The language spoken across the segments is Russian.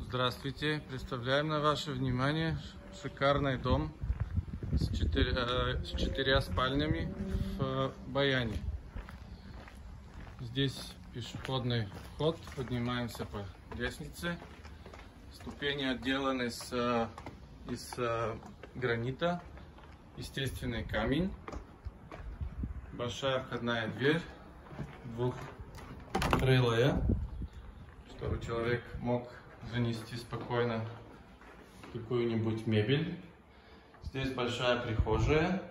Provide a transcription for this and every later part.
Здравствуйте! Представляем на ваше внимание шикарный дом с четырьмя спальнями в Баяне. Здесь пешеходный вход, поднимаемся по лестнице. Ступени отделаны из гранита, естественный камень. Большая входная дверь, двухкрылая, чтобы человек мог занести спокойно какую-нибудь мебель. Здесь большая прихожая.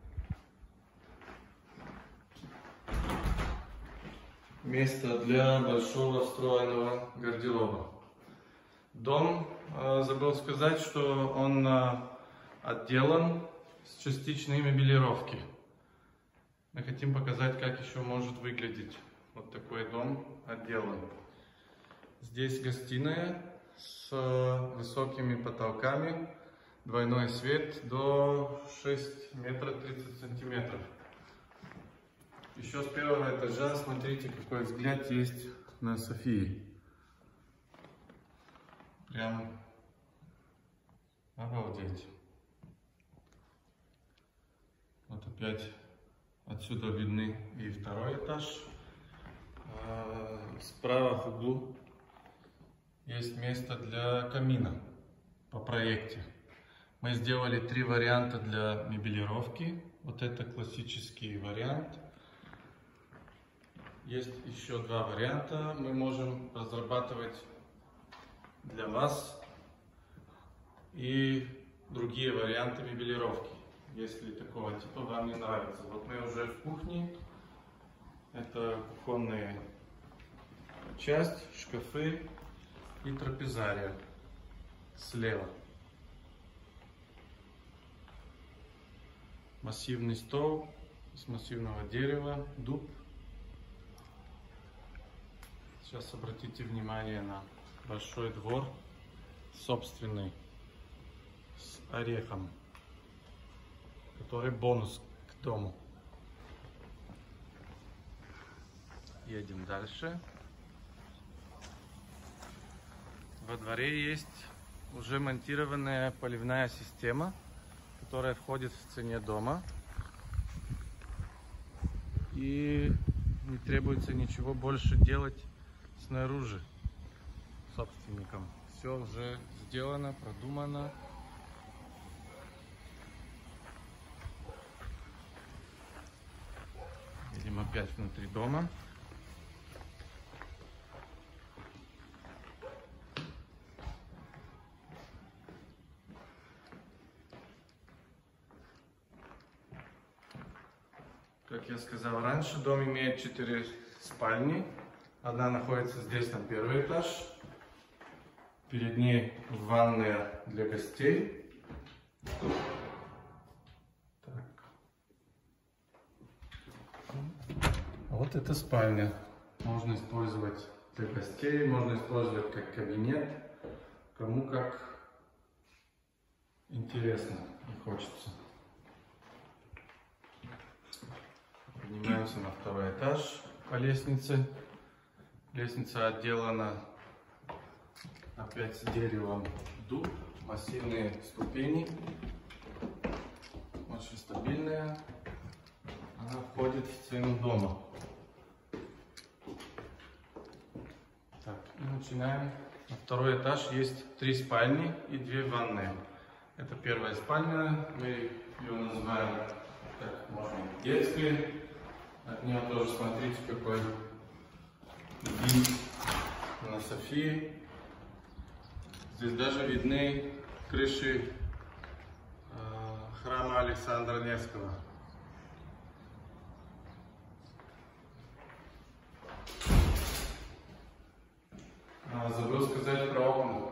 Место для большого встроенного гардероба. Дом, забыл сказать, что он отделан с частичной мебелировки. Мы хотим показать, как еще может выглядеть вот такой дом отделан. Здесь гостиная с высокими потолками, двойной свет до 6 метров 30 сантиметров. Еще с первого этажа смотрите, какой взгляд есть на Софии. Прям обалдеть. Вот опять отсюда видны и второй этаж. Справа в углу есть место для камина по проекте. Мы сделали 3 варианта для мебелировки. Вот это классический вариант. Есть еще 2 варианта. Мы можем разрабатывать для вас и другие варианты мебелировки, если такого типа вам не нравится. Вот мы уже в кухне. Это кухонная часть, шкафы и трапезария слева. Массивный стол из массивного дерева, дуб. Сейчас обратите внимание на большой двор, собственный, с орехом, который бонус к дому. Едем дальше. Во дворе есть уже монтированная поливная система, которая входит в цене дома. И не требуется ничего больше делать снаружи собственникам. Все уже сделано, продумано. Едем опять внутри дома. Как я сказал раньше, дом имеет 4 спальни. Одна находится здесь на первый этаж. Перед ней ванная для гостей. Так. Вот эта спальня. Можно использовать для гостей, можно использовать как кабинет. Кому как интересно и хочется. Поднимаемся на 2-й этаж по лестнице. Лестница отделана опять деревом, дуб, массивные ступени, очень стабильная. Она входит в цену дома. Так, и начинаем. На 2-й этаж есть 3 спальни и 2 ванные. Это первая спальня, мы ее называем, так, можно, детской. От нее тоже смотрите, какой вид на Софии. Здесь даже видны крыши храма Александра Невского. Забыл сказать про окна.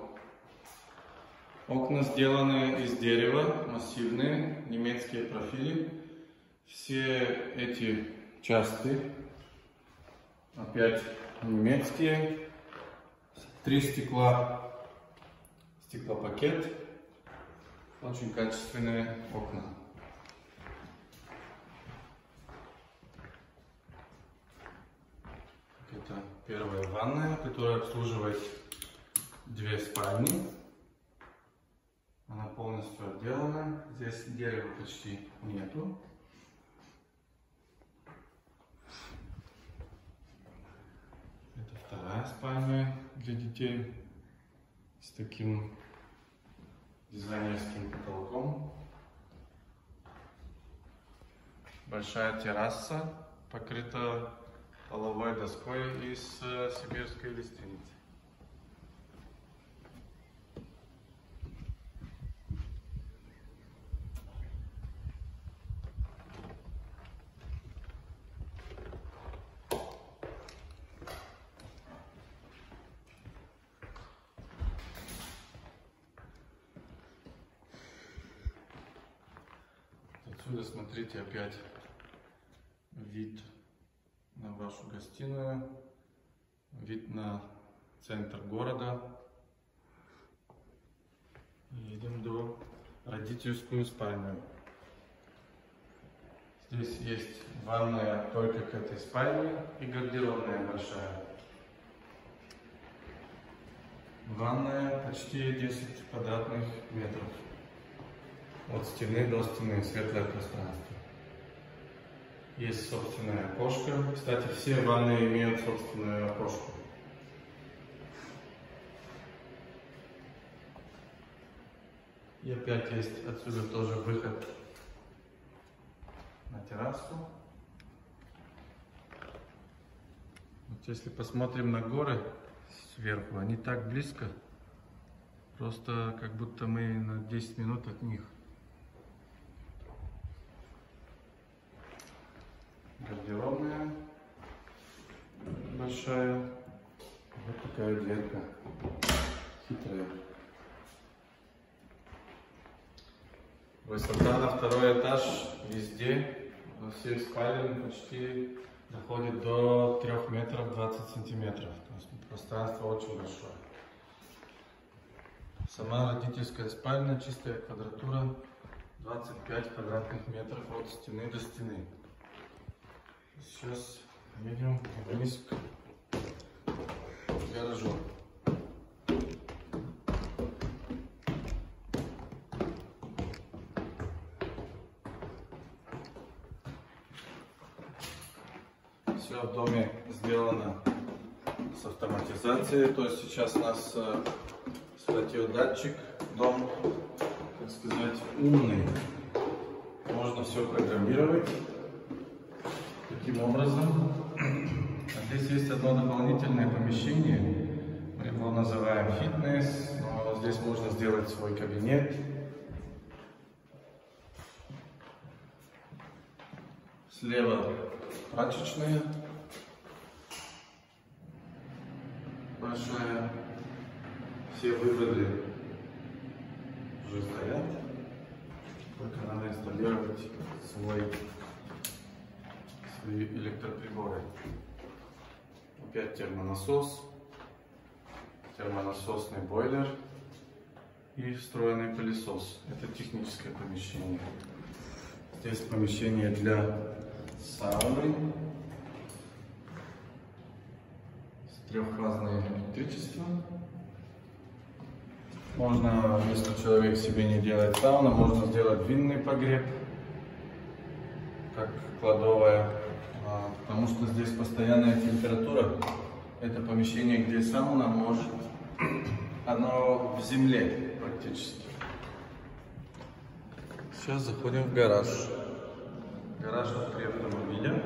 Окна сделаны из дерева, массивные, немецкие профили. Все эти части опять немецкие. 3 стекла, стеклопакет. Очень качественные окна. Это первая ванная, которая обслуживает две спальни. Она полностью отделана. Здесь дерева почти нету. Это вторая спальня для детей с таким дизайнерским потолком. Большая терраса, покрыта половой доской из сибирской лиственницы. Отсюда смотрите опять вид на вашу гостиную, вид на центр города. Едем до родительскую спальню. Здесь есть ванная только к этой спальне и гардеробная большая. Ванная почти 10 квадратных метров. От стены до стены, светлое пространство. Есть собственное окошко. Кстати, все ванны имеют собственное окошко. И опять есть отсюда тоже выход на террасу. Вот если посмотрим на горы сверху, они так близко, просто как будто мы на 10 минут от них. Гардеробная большая. Вот такая дверка хитрая. Высота на второй этаж везде, во всех спален почти доходит до 3 метров 20 сантиметров. То есть пространство очень большое. Сама родительская спальня, чистая квадратура, 25 квадратных метров от стены до стены. Сейчас едем вниз к гаражу. Все в доме сделано с автоматизацией, то есть сейчас у нас схватил датчик, дом, так сказать, умный. Можно все программировать. Таким образом, здесь есть одно дополнительное помещение, мы его называем фитнес, но здесь можно сделать свой кабинет. Слева прачечная большая, все выводы уже стоят, только надо инсталлировать свои электроприборы. Опять термонасос, термонасосный бойлер и встроенный пылесос. Это техническое помещение. Здесь помещение для сауны, трехфазное электричество. Можно, если человек себе не делает сауну, можно сделать винный погреб, как кладовая. Потому что здесь постоянная температура. Это помещение, где сауна может, оно в земле практически. Сейчас заходим в гараж. Гараж внутри автомобиля.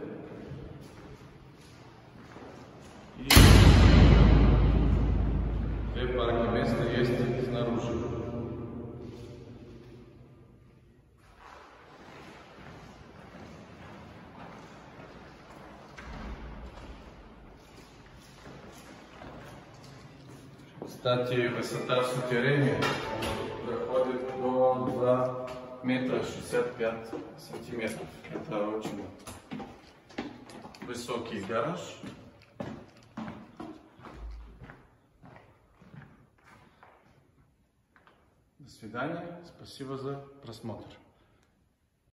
И 2 парки места есть снаружи. Кстати, высота в сутерене доходит до 2 метра 65 сантиметров. Это очень высокий гараж. До свидания. Спасибо за просмотр.